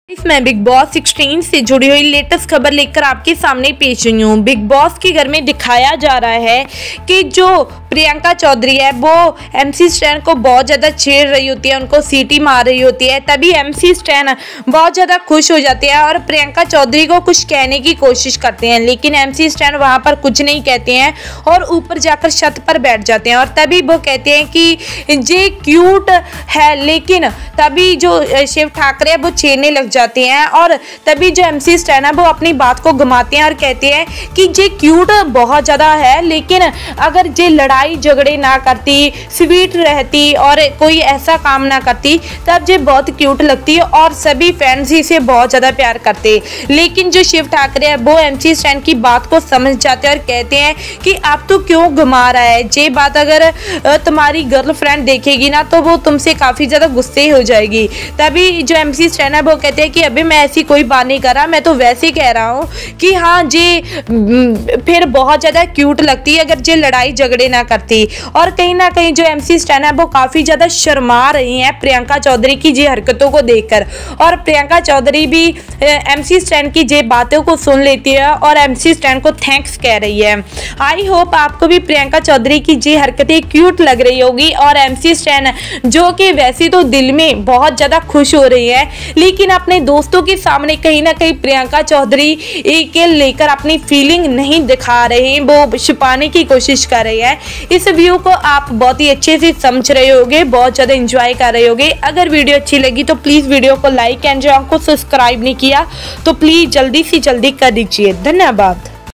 मैं big boss 16 से जुड़ी हुई लेटेस्ट खबर लेकर आपके सामने पेश हुई हूँ। बिग बॉस के घर में दिखाया जा रहा है कि जो प्रियंका चौधरी है वो एमसी स्टैन को बहुत ज़्यादा छेड़ रही होती है, उनको सीटी मार रही होती है। तभी एमसी स्टैन बहुत ज़्यादा खुश हो जाते हैं और प्रियंका चौधरी को कुछ कहने की कोशिश करते हैं, लेकिन एमसी स्टैन वहाँ पर कुछ नहीं कहते हैं और ऊपर जाकर छत पर बैठ जाते हैं। और तभी वो कहते हैं कि ये क्यूट है, लेकिन तभी जो शिव ठाकरे है वो छेड़ने लग जाते हैं और तभी जो एमसी स्टैन है वो अपनी बात को घुमाते हैं और कहते हैं कि ये क्यूट बहुत ज़्यादा है, लेकिन अगर ये लड़ाई झगड़े ना करती, स्वीट रहती और कोई ऐसा काम ना करती तब ये बहुत क्यूट लगती और सभी फैंस इसे बहुत ज़्यादा प्यार करते। लेकिन जो शिव ठाकरे है वो एमसी स्टैन की बात को समझ जाते हैं और कहते हैं कि आप तो क्यों घुमा रहा है, ये बात अगर तुम्हारी गर्लफ्रेंड देखेगी ना तो वो तुमसे काफ़ी ज़्यादा गुस्से हो जाएगी। तभी जो एमसी स्टैन है वो कहते हैं कि अभी मैं ऐसी कोई बात नहीं कर रहा, मैं तो वैसे कह रहा हूँ कि हाँ ये फिर बहुत ज़्यादा क्यूट लगती है अगर ये लड़ाई झगड़े ना करती। और कहीं ना कहीं जो एमसी स्टैन है वो काफ़ी ज़्यादा शर्मा रही हैं प्रियंका चौधरी की जी हरकतों को देखकर, और प्रियंका चौधरी भी एमसी स्टैन की जे बातों को सुन लेती है और एमसी स्टैन को थैंक्स कह रही है। आई होप आपको भी प्रियंका चौधरी की जी हरकतें क्यूट लग रही होगी और एमसी स्टैन जो कि वैसे तो दिल में बहुत ज़्यादा खुश हो रही है, लेकिन अपने दोस्तों के सामने कहीं ना कहीं प्रियंका चौधरी के लेकर अपनी फीलिंग नहीं दिखा रहे हैं, वो छुपाने की कोशिश कर रही है। इस व्यू को आप बहुत ही अच्छे से समझ रहे होगे, बहुत ज़्यादा एंजॉय कर रहे होगे। अगर वीडियो अच्छी लगी तो प्लीज़ वीडियो को लाइक एंड चैनल को सब्सक्राइब नहीं किया तो प्लीज़ जल्दी से जल्दी कर दीजिए। धन्यवाद।